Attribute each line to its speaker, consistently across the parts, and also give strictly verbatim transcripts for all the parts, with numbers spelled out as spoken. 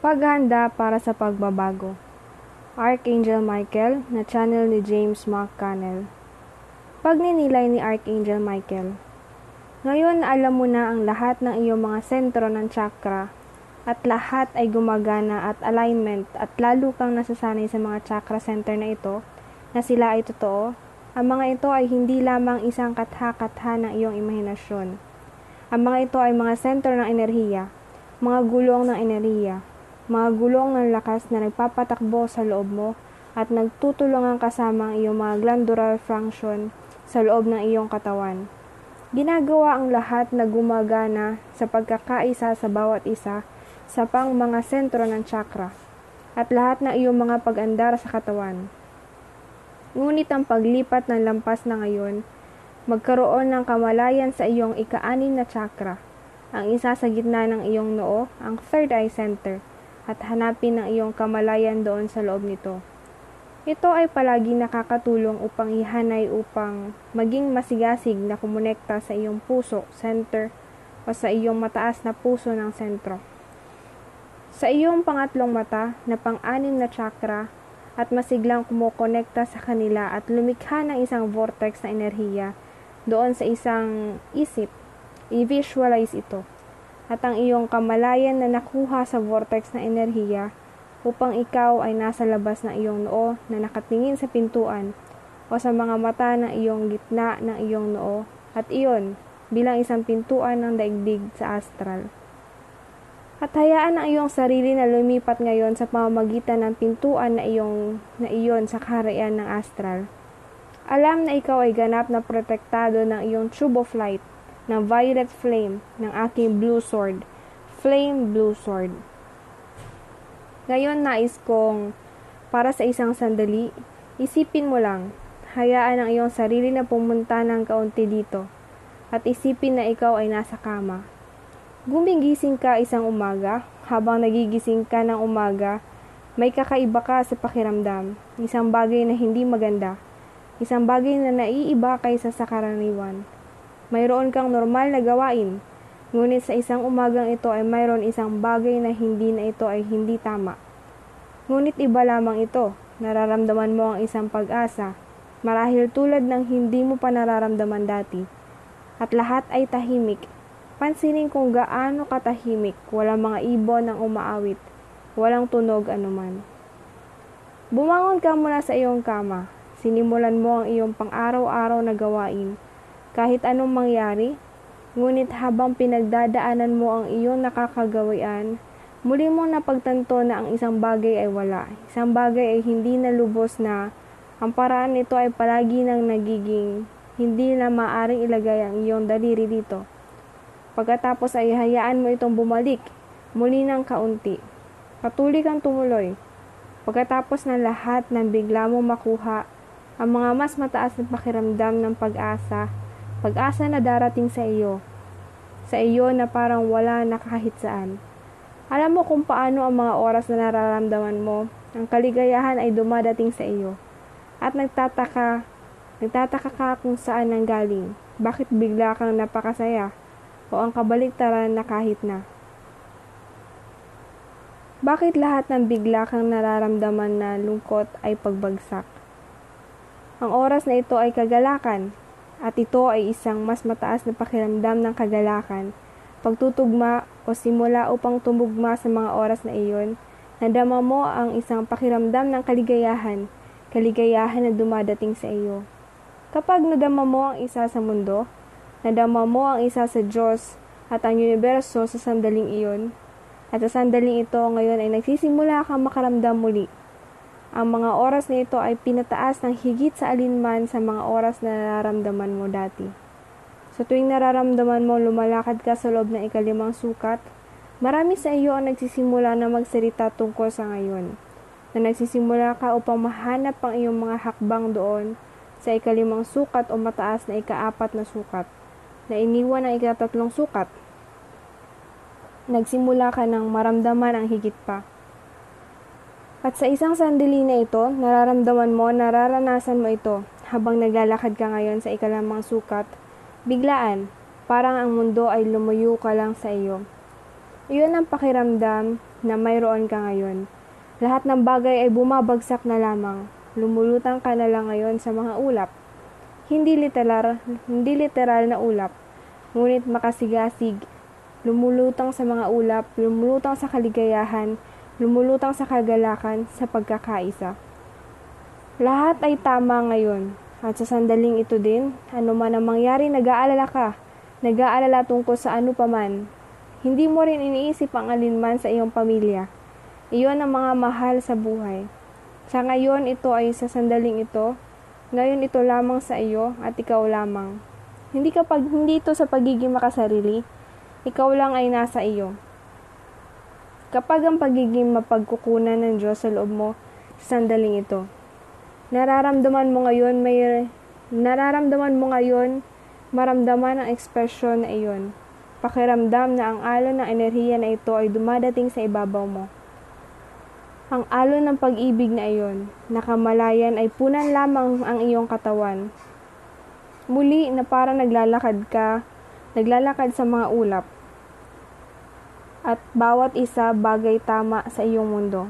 Speaker 1: Paghahanda para sa pagbabago. Archangel Michael na channel ni James McConnell. Pagninilay ni Archangel Michael. Ngayon na alam mo na ang lahat ng iyong mga sentro ng chakra at lahat ay gumagana at alignment at lalo kang nasasanay sa mga chakra center na ito na sila ay totoo, ang mga ito ay hindi lamang isang katha-katha ng iyong imahinasyon. Ang mga ito ay mga sentro ng enerhiya, mga gulong ng enerhiya, mga gulong ng lakas na nagpapatakbo sa loob mo at nagtutulungan kasama ang iyong mga glandular function sa loob ng iyong katawan. Ginagawa ang lahat na gumagana sa pagkakaisa sa bawat isa sa pang mga sentro ng chakra at lahat ng iyong mga pag-andar sa katawan. Ngunit ang paglipat ng lampas na ngayon, magkaroon ng kamalayan sa iyong ika-anim na chakra, ang isa sa gitna ng iyong noo, ang third eye center, at hanapin ang iyong kamalayan doon sa loob nito. Ito ay palagi nakakatulong upang ihanay upang maging masigasig na kumonekta sa iyong puso, center, o sa iyong mataas na puso ng sentro. Sa iyong pangatlong mata na pang-anim na chakra at masiglang kumukonekta sa kanila at lumikha ng isang vortex na enerhiya doon sa isang isip, i-visualize ito. At ang iyong kamalayan na nakuha sa vortex na enerhiya upang ikaw ay nasa labas ng iyong noo na nakatingin sa pintuan o sa mga mata ng iyong gitna ng iyong noo at iyon bilang isang pintuan ng daigdig sa astral. At hayaan ang iyong sarili na lumipat ngayon sa pamamagitan ng pintuan na iyong na iyon sa kaharian ng astral. Alam na ikaw ay ganap na protektado ng iyong tube of light ng violet flame ng aking blue sword, flame blue sword. Ngayon nais kong, para sa isang sandali, isipin mo lang, hayaan ang iyong sarili na pumunta ng kaunti dito, at isipin na ikaw ay nasa kama. Gumigising ka isang umaga, habang nagigising ka ng umaga, may kakaiba ka sa pakiramdam, isang bagay na hindi maganda, isang bagay na naiiba kaysa sa karaniwan. Mayroon kang normal na gawain, ngunit sa isang umagang ito ay mayroon isang bagay na hindi na ito ay hindi tama. Ngunit iba lamang ito, nararamdaman mo ang isang pag-asa, marahil tulad ng hindi mo pa nararamdaman dati. At lahat ay tahimik. Pansinin kung gaano katahimik, walang mga ibon ang umaawit, walang tunog anuman. Bumangon ka mula sa iyong kama, sinimulan mo ang iyong pang-araw-araw na gawain, kahit anong mangyari, ngunit habang pinagdadaanan mo ang iyong nakakagawian, muli mong napagtanto na ang isang bagay ay wala. Isang bagay ay hindi na lubos na ang paraan nito ay palagi nang nagiging hindi na maaring ilagay ang iyong daliri dito. Pagkatapos ay hayaan mo itong bumalik, muli ng kaunti. Patuloy kang tumuloy. Pagkatapos ng lahat ng bigla mong makuha, ang mga mas mataas na pakiramdam ng pag-asa, pag-asa na darating sa iyo, sa iyo na parang wala na kahit saan. Alam mo kung paano ang mga oras na nararamdaman mo, ang kaligayahan ay dumadating sa iyo. At nagtataka, nagtataka ka kung saan nanggaling, bakit bigla kang napakasaya, o ang kabaligtaran na kahit na. Bakit lahat ng bigla kang nararamdaman na lungkot ay pagbagsak? Ang oras na ito ay kagalakan, at ito ay isang mas mataas na pakiramdam ng kagalakan, pagtutugma o simula upang tumugma sa mga oras na iyon, nadama mo ang isang pakiramdam ng kaligayahan, kaligayahan na dumadating sa iyo. Kapag nadama mo ang isa sa mundo, nadama mo ang isa sa Diyos at ang universo sa sandaling iyon, at sa sandaling ito ngayon ay nagsisimula kang makaramdam muli. Ang mga oras na ito ay pinataas ng higit sa alinman sa mga oras na nararamdaman mo dati. Sa tuwing nararamdaman mo lumalakad ka sa loob ng ikalimang sukat, marami sa iyo ang nagsisimula na magsalita tungkol sa ngayon, na nagsisimula ka upang mahanap ang iyong mga hakbang doon sa ikalimang sukat o mataas na ikaapat na sukat, na iniwan ang ikatatlong sukat. Nagsimula ka ng maramdaman ang higit pa. At sa isang sandali na ito, nararamdaman mo, nararanasan mo ito habang naglalakad ka ngayon sa ikalimang sukat, biglaan, parang ang mundo ay lumuyo ka lang sa iyo. Iyon ang pakiramdam na mayroon ka ngayon. Lahat ng bagay ay bumabagsak na lamang. Lumulutang ka na lang ngayon sa mga ulap. Hindi literal, hindi literal na ulap, ngunit makasigasig. Lumulutang sa mga ulap, lumulutang sa kaligayahan, lumulutang sa kagalakan, sa pagkakaisa. Lahat ay tama ngayon, at sa sandaling ito din, ano man ang mangyari, nag-aalala ka, nag-aalala tungkol sa ano paman. Hindi mo rin iniisip ang alinman sa iyong pamilya. Iyon ang mga mahal sa buhay. Sa ngayon, ito ay sa sandaling ito, ngayon ito lamang sa iyo at ikaw lamang. Hindi kapag hindi ito sa pagiging makasarili, ikaw lang ay nasa iyo. Kapag ang pagiging mapagkukunan ng Diyos sa loob mo sa sandaling ito, nararamdaman mo ngayon may nararamdaman mo ngayon maramdaman ang ekspresyon na iyon. Pakiramdam na ang alon ng enerhiya na ito ay dumadating sa ibabaw mo. Ang alon ng pag-ibig na iyon, nakamalayan ay punan lamang ang iyong katawan. Muli na parang naglalakad ka, naglalakad sa mga ulap. At bawat isa bagay tama sa iyong mundo.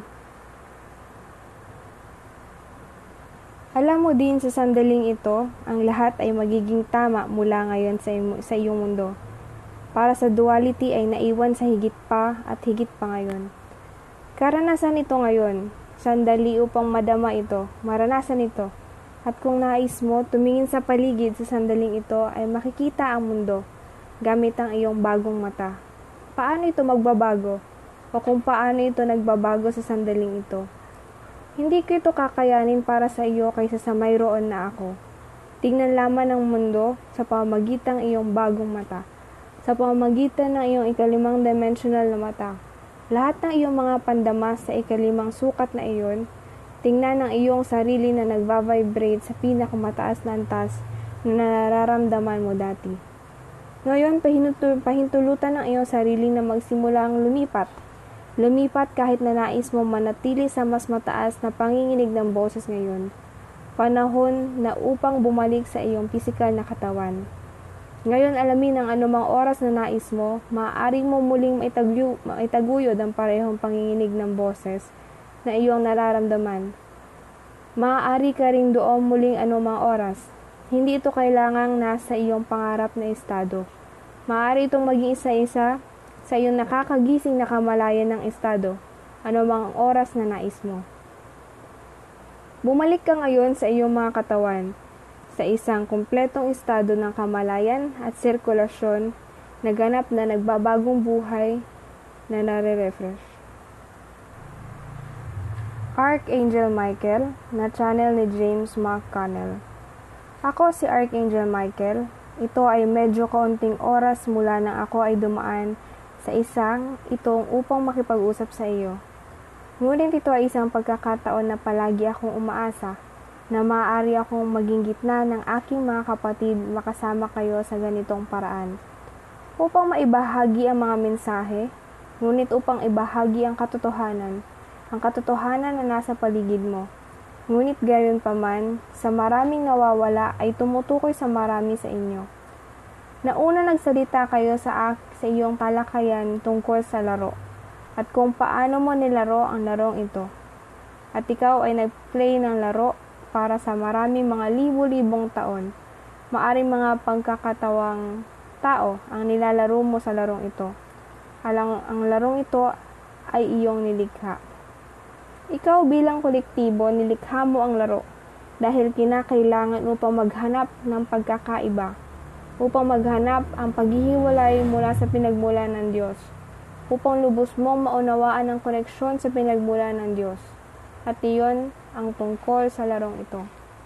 Speaker 1: Alam mo din sa sandaling ito, ang lahat ay magiging tama mula ngayon sa, sa iyong mundo. Para sa duality ay naiwan sa higit pa at higit pa ngayon. Karanasan ito ngayon, sandali upang madama ito, maranasan ito. At kung nais mo, tumingin sa paligid sa sandaling ito ay makikita ang mundo, gamit ang iyong bagong mata. Paano ito magbabago? O kung paano ito nagbabago sa sandaling ito? Hindi ko ito kakayanin para sa iyo kaysa sa mayroon na ako. Tingnan lamang ang mundo sa pamamagitan ng iyong bagong mata, sa pamamagitan ng iyong ikalimang dimensional na mata. Lahat ng iyong mga pandama sa ikalimang sukat na iyon, tingnan ang iyong sarili na nagva-vibrate sa pinakamataas na antas na nararamdaman mo dati. Ngayon, pahintulutan ng iyong sarili na magsimula ang lumipat. Lumipat kahit na nais mo manatili sa mas mataas na panginginig ng boses ngayon. Panahon na upang bumalik sa iyong pisikal na katawan. Ngayon, alamin ang anumang oras na nais mo, maaari mo muling maitaguyod, maitaguyod ang parehong panginginig ng boses na iyong nararamdaman. Maaari ka ring doon muling anumang oras. Hindi ito kailangang nasa iyong pangarap na estado. Maaari itong maging isa-isa sa iyong nakakagising na kamalayan ng estado, anumang oras na nais mo. Bumalik ka ngayon sa iyong mga katawan, sa isang kumpletong estado ng kamalayan at sirkulasyon na ganap na nagbabagong buhay na nare-refresh. Archangel Michael, na channel ni James McConnell. Ako si Archangel Michael. Ito ay medyo kaunting oras mula nang ako ay dumaan sa isang itong upang makipag-usap sa iyo. Ngunit ito ay isang pagkakataon na palagi akong umaasa na maaari akong maging gitna ng aking mga kapatid makasama kayo sa ganitong paraan. Upang maibahagi ang mga mensahe, ngunit upang ibahagi ang katotohanan, ang katotohanan na nasa paligid mo. Ngunit gayon pa man, sa maraming nawawala ay tumutukoy sa marami sa inyo. Nauna nagsalita kayo sa, sa iyong talakayan tungkol sa laro, at kung paano mo nilaro ang larong ito. At ikaw ay nag-play ng laro para sa maraming mga libo-libong taon. Maaring mga pagkakatawang tao ang nilalaro mo sa larong ito. Alang ang larong ito ay iyong nilikha. Ikaw bilang kolektibo, nilikha mo ang laro dahil kinakailangan upang maghanap ng pagkakaiba, upang maghanap ang paghihiwalay mula sa pinagmula ng Diyos, upang lubos mong maunawaan ang koneksyon sa pinagmula ng Diyos. At iyon ang tungkol sa larong ito.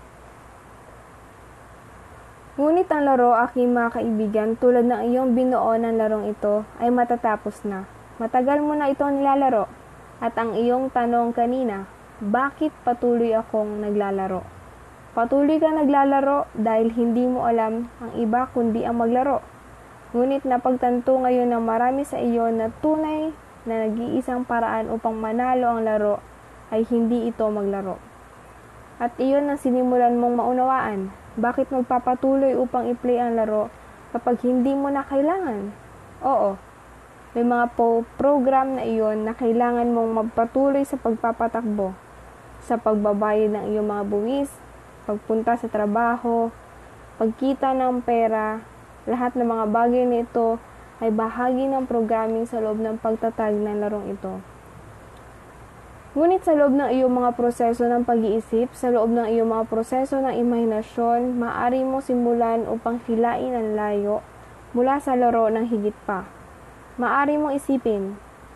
Speaker 1: Ngunit ang laro, aking mga kaibigan, tulad ng iyong binuo ng larong ito, ay matatapos na. Matagal mo na ito nilalaro. At ang iyong tanong kanina, bakit patuloy akong naglalaro? Patuloy ka naglalaro dahil hindi mo alam ang iba kundi ang maglaro. Ngunit napagtanto ngayon ng marami sa iyo na tunay na nag-iisang paraan upang manalo ang laro ay hindi ito maglaro. At iyon ang sinimulan mong maunawaan. Bakit magpapatuloy upang i-play ang laro kapag hindi mo na kailangan? Oo, May mga po program na iyon na kailangan mong magpatuloy sa pagpapatakbo, sa pagbabayad ng iyong mga buwis, pagpunta sa trabaho, pagkita ng pera. Lahat ng mga bagay na ito ay bahagi ng programming sa loob ng pagtatag ng larong ito. Ngunit sa loob ng iyong mga proseso ng pag-iisip, sa loob ng iyong mga proseso ng imahinasyon, maaari mong simulan upang hilain ang layo mula sa laro ng higit pa. Maaari mong isipin,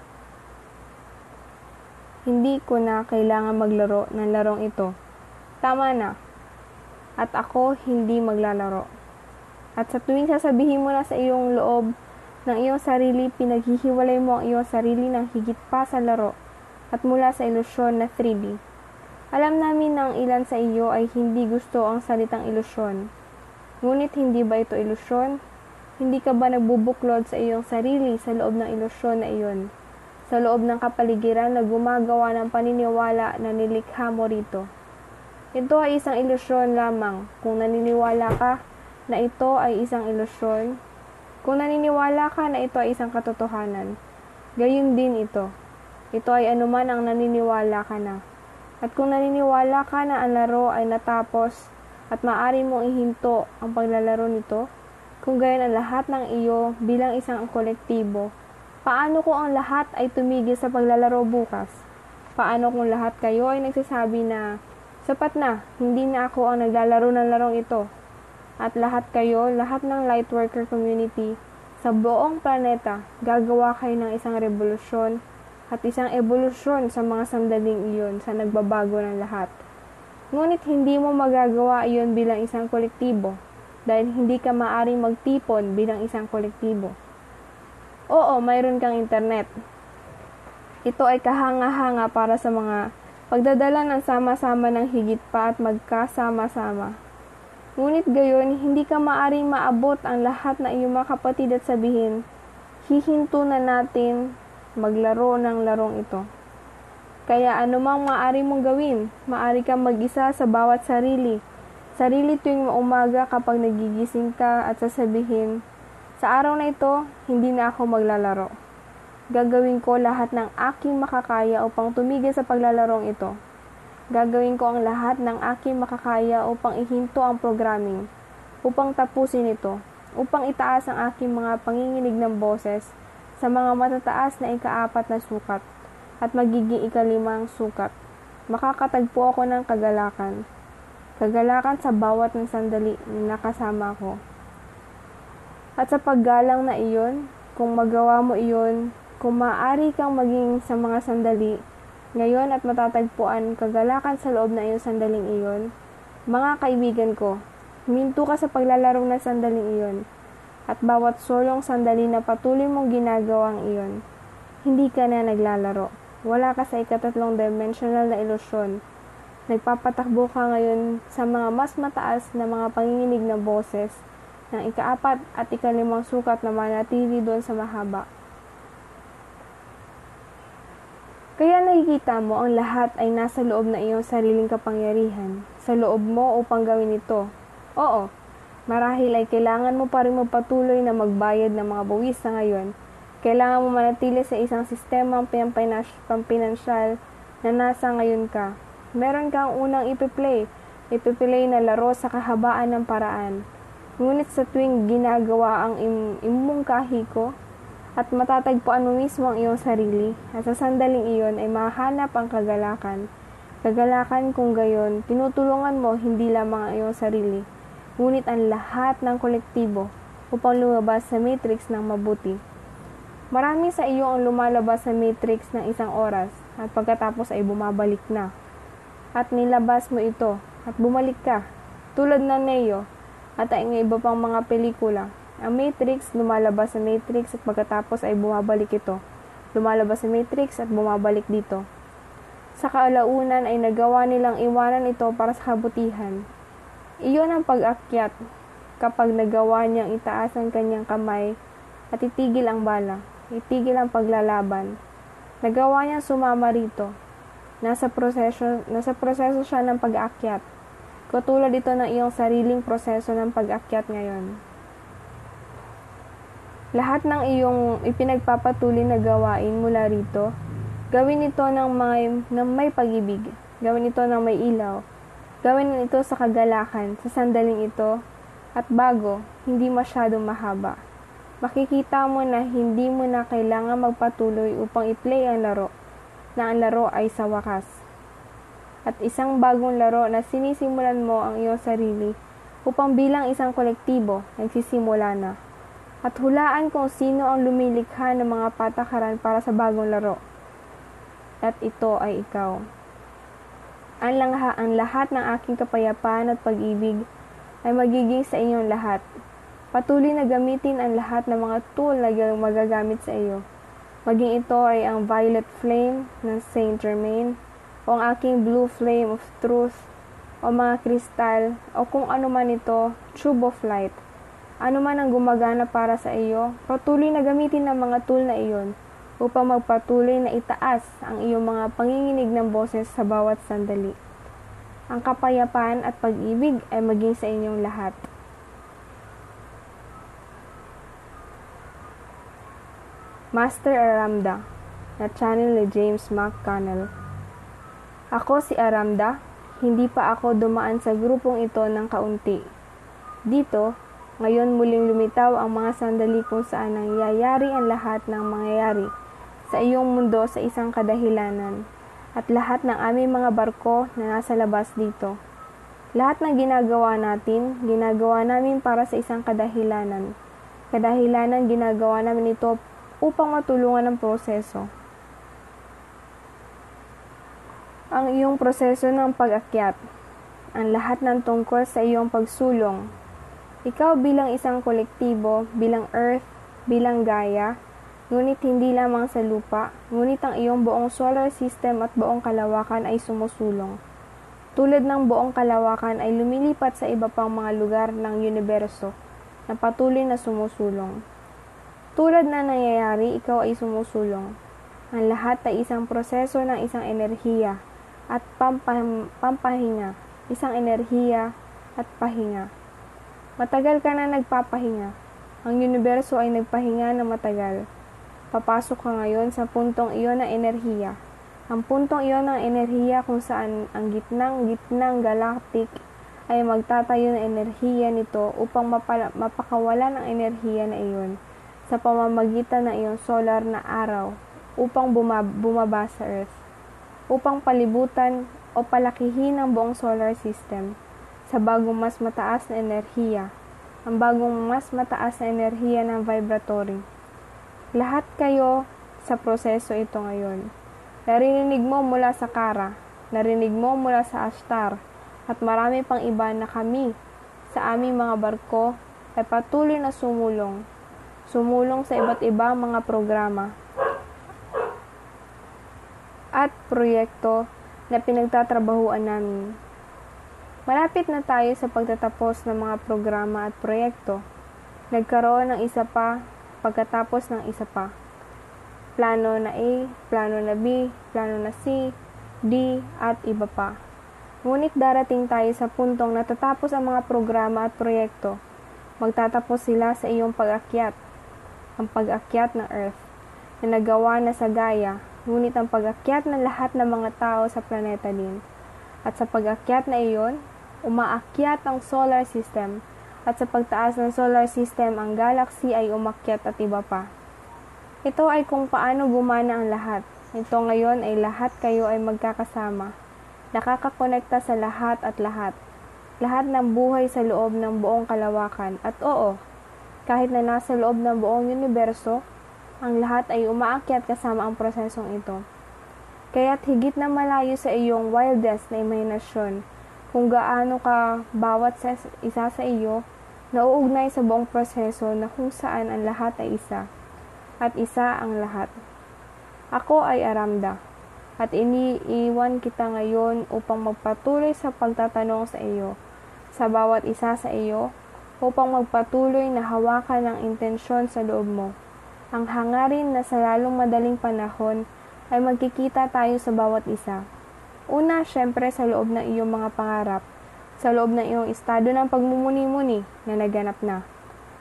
Speaker 1: hindi ko na kailangan maglaro ng larong ito. Tama na. At ako hindi maglalaro. At sa tuwing sasabihin mo na sa iyong loob ng iyong sarili, pinaghihiwalay mo ang iyong sarili ng higit pa sa laro at mula sa ilusyon na three D. Alam namin na ang ilan sa iyo ay hindi gusto ang salitang ilusyon. Ngunit hindi ba ito ilusyon? Hindi ka ba nagbubuklod sa iyong sarili sa loob ng ilusyon na iyon? Sa loob ng kapaligiran na gumagawa ng paniniwala na nilikha mo rito? Ito ay isang ilusyon lamang kung naniniwala ka na ito ay isang ilusyon. Kung naniniwala ka na ito ay isang katotohanan, gayon din ito. Ito ay anuman ang naniniwala ka na. At kung naniniwala ka na ang laro ay natapos at maaari mong ihinto ang paglalaro nito, kung gayon ang lahat ng iyo bilang isang kolektibo, paano kung ang lahat ay tumigil sa paglalaro bukas? Paano kung lahat kayo ay nagsasabi na, sapat na, hindi na ako ang naglalaro ng larong ito? At lahat kayo, lahat ng Lightworker community, sa buong planeta, gagawa kayo ng isang revolusyon at isang evolusyon sa mga sandaling iyon sa nagbabago ng lahat. Ngunit hindi mo magagawa iyon bilang isang kolektibo, dahil hindi ka maaring magtipon bilang isang kolektibo. Oo, mayroon kang internet. Ito ay kahanga-hanga para sa mga pagdadala ng sama-sama ng higit pa at magkasama-sama. Ngunit gayon, hindi ka maaring maabot ang lahat ng iyong mga kapatid at sabihin, hihinto na natin maglaro ng larong ito. Kaya anumang maaari mong gawin, maaari kang mag-isa sa bawat sarili. Sarili tuwing umaga kapag nagigising ka at sasabihin, sa araw na ito, hindi na ako maglalaro. Gagawin ko lahat ng aking makakaya upang tumigil sa paglalarong ito. Gagawin ko ang lahat ng aking makakaya upang ihinto ang programming, upang tapusin ito, upang itaas ang aking mga panginginig ng boses sa mga matataas na ikaapat na sukat at magiging ikalimang sukat. Makakatagpo ako ng kagalakan. Kagalakan sa bawat ng sandali na nakasama ko. At sa paggalang na iyon, kung magawa mo iyon, kung maaari kang maging sa mga sandali, ngayon at matatagpuan kagalakan sa loob na iyong sandaling iyon, mga kaibigan ko, huminto ka sa paglalarong na sandaling iyon, at bawat solong sandali na patuloy mong ginagawang iyon, hindi ka na naglalaro. Wala ka sa ikatatlong dimensional na ilusyon. Nagpapatakbo ka ngayon sa mga mas mataas na mga panginginig na boses ng ikaapat at ikalimang sukat na manatili doon sa mahaba. Kaya nakikita mo ang lahat ay nasa loob na iyong sariling kapangyarihan, sa loob mo upang gawin ito. Oo, marahil ay kailangan mo pa rin magpatuloy na magbayad ng mga buwis sa ngayon. Kailangan mo manatili sa isang sistema pampinansyal na nasa ngayon ka. Meron kang unang ipiplay, ipiplay na laro sa kahabaan ng paraan. Ngunit sa tuwing ginagawa ang im- imungkahi ko, at matatagpuan mo mismo ang iyong sarili, at sa sandaling iyon ay mahanap ang kagalakan. Kagalakan kung gayon, tinutulungan mo hindi lamang ang iyong sarili, ngunit ang lahat ng kolektibo upang lumabas sa matrix ng mabuti. Marami sa iyo ang lumalabas sa matrix ng isang oras, at pagkatapos ay bumabalik na. At nilabas mo ito, at bumalik ka, tulad ng Neo, at ang iba pang mga pelikula. Ang Matrix, lumalabas sa Matrix at pagkatapos ay bumabalik ito. Lumalabas sa Matrix at bumabalik dito. Sa kalaunan ay nagawa nilang iwanan ito para sa kabutihan. Iyon ang pag-akyat kapag nagawa niyang itaas ang kanyang kamay at itigil ang bala, itigil ang paglalaban. Nagawa niyang sumama rito. Nasa proseso, nasa proseso siya ng pag-aakyat. Katulad ito ng iyong sariling proseso ng pag-aakyat ngayon. Lahat ng iyong ipinagpapatuloy na gawain mula rito, gawin ito ng, mga, ng may pag-ibig, gawin ito ng may ilaw, gawin ito sa kagalakan, sa sandaling ito, at bago, hindi masyadong mahaba. Makikita mo na hindi mo na kailangan magpatuloy upang i-play ang laro, na ang laro ay sa wakas. At isang bagong laro na sinisimulan mo ang iyong sarili upang bilang isang kolektibo, nagsisimula na. At hulaan kung sino ang lumilikha ng mga patakaran para sa bagong laro. At ito ay ikaw. Ang, langha, ang lahat ng aking kapayapaan at pag-ibig ay magiging sa inyong lahat. Patuloy na gamitin ang lahat ng mga tool na magagamit sa iyo. Maging ito ay ang violet flame ng Saint Germain, o ang aking blue flame of truth, o mga kristal, o kung ano man ito, tube of light. Ano man ang gumagana para sa iyo, patuloy na gamitin ang mga tool na iyon upang magpatuloy na itaas ang iyong mga panginginig ng boses sa bawat sandali. Ang kapayapaan at pag-ibig ay maging sa inyong lahat. Master Aramda, na channel ni James McConnell. Ako si Aramda, hindi pa ako dumaan sa grupong ito ng kaunti. Dito, ngayon muling lumitaw ang mga sandali kung saan nangyayari ang lahat ng mangyayari sa iyong mundo sa isang kadahilanan at lahat ng aming mga barko na nasa labas dito. Lahat ng ginagawa natin, ginagawa namin para sa isang kadahilanan. Kadahilanan ginagawa namin ito upang matulungan ang proseso. Ang iyong proseso ng pag-akyat, ang lahat ng tungkol sa iyong pagsulong. Ikaw bilang isang kolektibo, bilang Earth, bilang Gaia, ngunit hindi lamang sa lupa, ngunit ang iyong buong solar system at buong kalawakan ay sumusulong. Tulad ng buong kalawakan ay lumilipat sa iba pang mga lugar ng universo na patuloy na sumusulong. Tulad na nangyayari, ikaw ay sumusulong. Ang lahat ay isang proseso ng isang enerhiya at pampah- pampahinga, isang enerhiya at pahinga. Matagal ka na nagpapahinga. Ang universo ay nagpahinga na matagal. Papasok ka ngayon sa puntong iyon ng enerhiya. Ang puntong iyon ng enerhiya kung saan ang gitnang-gitnang galactic ay magtatayo ng enerhiya nito upang mapala- mapakawalan ang enerhiya na iyon sa pamamagitan ng iyong solar na araw upang bumab- bumaba sa Earth. Upang palibutan o palakihin ang buong solar system sa bagong mas mataas na enerhiya, ang bagong mas mataas na enerhiya ng vibratory. Lahat kayo sa proseso ito ngayon. Narinig mo mula sa Kara, narinig mo mula sa Ashtar, at marami pang iba na kami sa aming mga barko ay patuloy na sumulong. Sumulong sa iba't ibang mga programa at proyekto na pinagtatrabahuan namin. Malapit na tayo sa pagtatapos ng mga programa at proyekto. Nagkaroon ng isa pa, pagkatapos ng isa pa. Plano na A, plano na B, plano na C, D, at iba pa. Ngunit darating tayo sa puntong natatapos ang mga programa at proyekto. Magtatapos sila sa iyong pag-akyat, ang pag-akyat ng Earth, na nagawa na sa Gaia, ngunit ang pag-akyat ng lahat ng mga tao sa planeta din. At sa pag-akyat na iyon, umaakyat ang solar system, at sa pagtaas ng solar system, ang galaxy ay umakyat at iba pa. Ito ay kung paano gumana ang lahat. Ito ngayon ay lahat kayo ay magkakasama, nakakakonekta sa lahat at lahat. Lahat ng buhay sa loob ng buong kalawakan. At oo, kahit na nasa loob ng buong universo, ang lahat ay umaakyat kasama ang prosesong ito. Kaya't higit na malayo sa iyong wildest na imahinasyon kung gaano ka bawat isa sa iyo nauugnay sa buong proseso na kung saan ang lahat ay isa at isa ang lahat. Ako ay Aramda at iniiwan kita ngayon upang magpatuloy sa pagtatanong sa iyo, sa bawat isa sa iyo, upang magpatuloy na hawakan ang intensyon sa loob mo. Ang hangarin na sa lalong madaling panahon ay magkikita tayo sa bawat isa. Una, syempre sa loob ng iyong mga pangarap, sa loob ng iyong estado ng pagmumuni-muni na naganap na.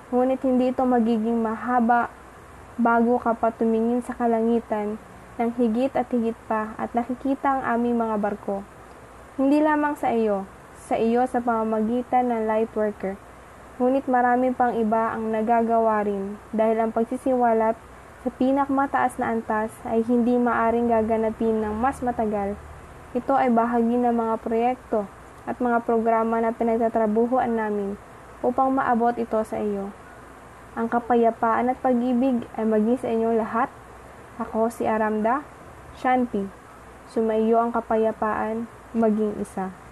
Speaker 1: Ngunit hindi ito magiging mahaba bago ka pa tumingin sa kalangitan ng higit at higit pa at nakikita ang aming mga barko. Hindi lamang sa iyo, sa iyo sa pamamagitan ng light worker. Ngunit marami pang iba ang nagagawa rin dahil ang pagsisiwalat sa pinakmataas na antas ay hindi maaring gaganapin ng mas matagal. Ito ay bahagi ng mga proyekto at mga programa na pinagtatrabuhuan namin upang maabot ito sa iyo. Ang kapayapaan at pag-ibig ay maging sa inyong lahat. Ako si Aramda, Shanti. Sumaiyo ang kapayapaan, maging isa.